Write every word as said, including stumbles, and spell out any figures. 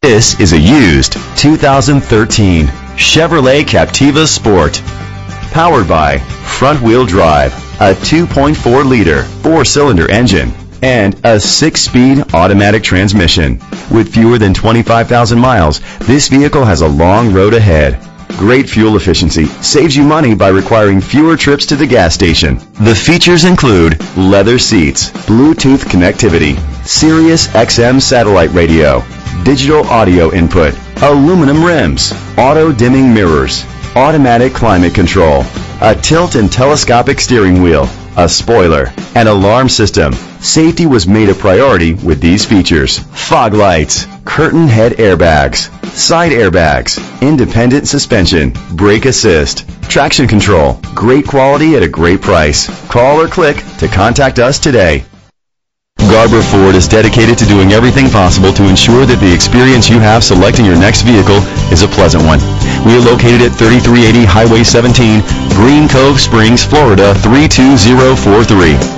This is a used two thousand thirteen Chevrolet Captiva Sport. Powered by front-wheel drive, a two point four liter four-cylinder engine, and a six-speed automatic transmission. With fewer than twenty-five thousand miles, this vehicle has a long road ahead. Great fuel efficiency saves you money by requiring fewer trips to the gas station. The features include leather seats, Bluetooth connectivity, Sirius X M satellite radio, digital audio input, aluminum rims, auto-dimming mirrors, automatic climate control, a tilt and telescopic steering wheel, a spoiler, an alarm system. Safety was made a priority with these features: fog lights, curtain head airbags, side airbags, independent suspension, brake assist, traction control. Great quality at a great price. Call or click to contact us today. Garber Ford is dedicated to doing everything possible to ensure that the experience you have selecting your next vehicle is a pleasant one. We are located at thirty-three eighty Highway seventeen, Green Cove Springs, Florida three two zero four three.